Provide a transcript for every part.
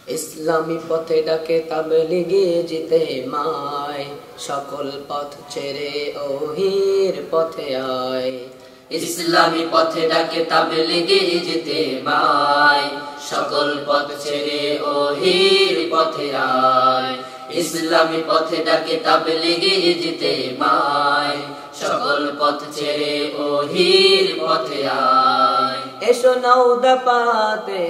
ইসলামী পথে ডাকে তাবলীগে জিতে মায়, সকল পথ ছেড়ে ওহির পথে আয়। ইসলামী পথে ডাকে তাবলীগে জিতে মায়, সকল পথ ছেড়ে ওহির পথে আয়। ইসলামী পথে ডাকে তাবলীগে জিতে মায়, সকল পথ ছেড়ে ওহির পথে আয়। এসো নওদা পাতে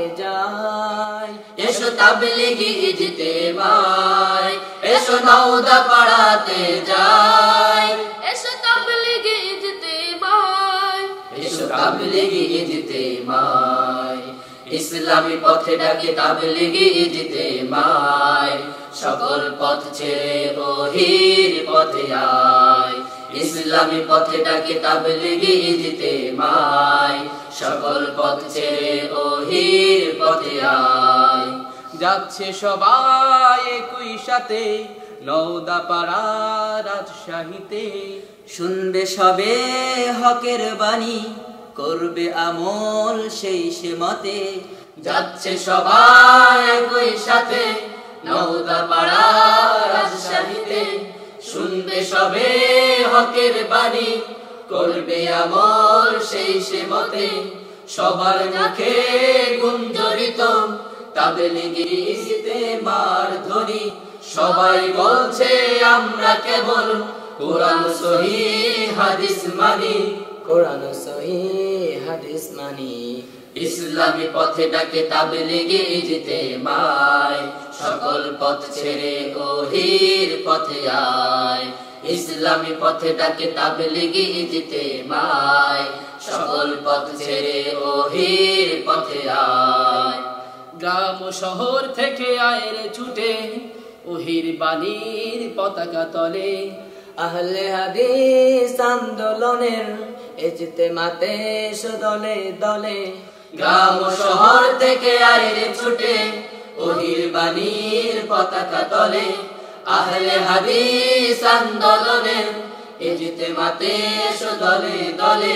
যাই, এসো তাবলীগে জিতে মায়, এসো নওদা পাড়াতে যাই। এসো তাবলীগে জিতে মায়, এসো তাবলীগে জিতে মায়। ইসলামী পথে ডাকে তাবলীগে জিতে মায়, সকল পথ ছেড়ে ওহির পথে আয়। ইসলামী পথে ডাকে তাবলীগে জিতে মায়, সকল পথ ছেড়ে ওহির পথে আয়। যাচ্ছে সবাই একই সাথে নওদা পাড়া রাজশাহীতে, শুনবে সবে হকের বাণী, করবে আমল সেই সে মতে। যাচ্ছে সবাই একই সাথে নওদা পাড়া রাজশাহীতে, শুনবে সবে হকের বাণী, করবে আমল সেই সে মতে। সবার মুখে গুঞ্জরিত তাবলীগে জিতে মার ধ্বনি, সবাই বলছে আমরা কেবল কোরআন সহিহ হাদিস মানি, কোরআন সহিহ হাদিস মানি। ইসলামী পথে ডাকে তাবলীগে জিতে মায়, সকল পথ ছেড়ে ওহির পথে আয়। ইসলামী পথে ডাকে তাবলীগে জিতে মায়, সকল পথ ছেড়ে ওহির পথে আয়। গ্রাম শহর থেকে আয়ের ছুটে ওহির বাণীর পতাকা তলে, আহলে হাদিস আন্দোলনের ইজতেমাতে এসো দলে দলে। গ্রাম শহর থেকে আইরে ছুটে ওহির বাণীর পতাকা তলে, আহলে হাদিস আন্দোলনের ইজতেমাতে এসো দলে দলে।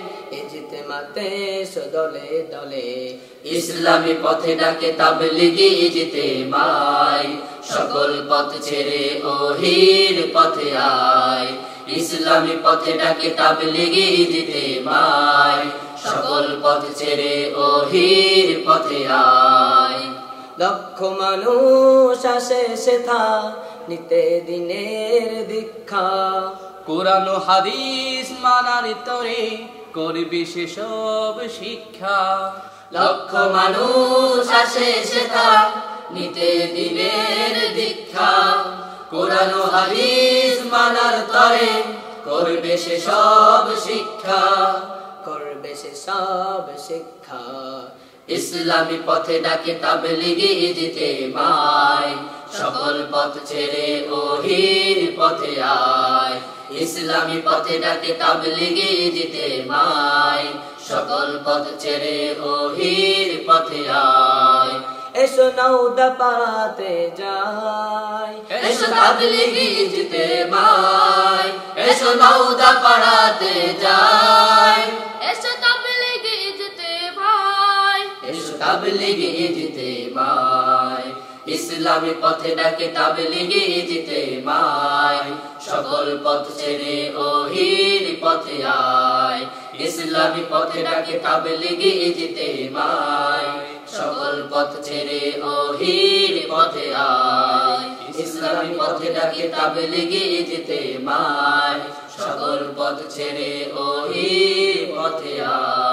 ইজতেমাতে এসো দলে দলে। ইসলামী পথে ডাকে তাবলীগে জিতে মায়, সকল পথ ছেড়ে ওহির পথে আয়। ইসলামী পথে ডাকে তাবলীগে জিতে মায়, সকল পথ ছেড়ে ওহির পথে আয়। লক্ষ মানুষ আসে সেথা নিতে দিনের দীক্ষা, কোরআন ও হাদিস মানার তরে করবে সেসব শিক্ষা। লক্ষ মানুষ আসে সেথা নিতে দিনের দীক্ষা, কোরআন ও হাদিস মানার তরে করবে সেসব শিক্ষা, করবে সেসব শিক্ষা। ইসলামী পথে ডাকে তাবলীগে জিতে মায়, সকল পথ ছেড়ে ওহির পথে আয়। ইসলামী পথে ডাকে তাবলীগে জিতে মায়, সকল পথ ছেড়ে ওহির পথে আয়। এসো নওদা পাতে যাই, এসো তাবলীগে জিতে মায়, এসো নওদা পাড়াতে যাই। এসো তাবলীগে জিতে মায়, এসো তাবলীগে জিতে মায়। ইসলামী পথে ডাকে তাবলীগে জিতে মায়, সকল পথ ছেড়ে ওহির পথে আয়। ইসলামী পথে ডাকে তাবলীগে জিতে মায়, সকল পথ ছেড়ে ওহির পথে আয়। ইসলামী পথে ডাকে তাবলীগে জিতে মায়, সকল পথ ছেড়ে ওহির পথে আয়।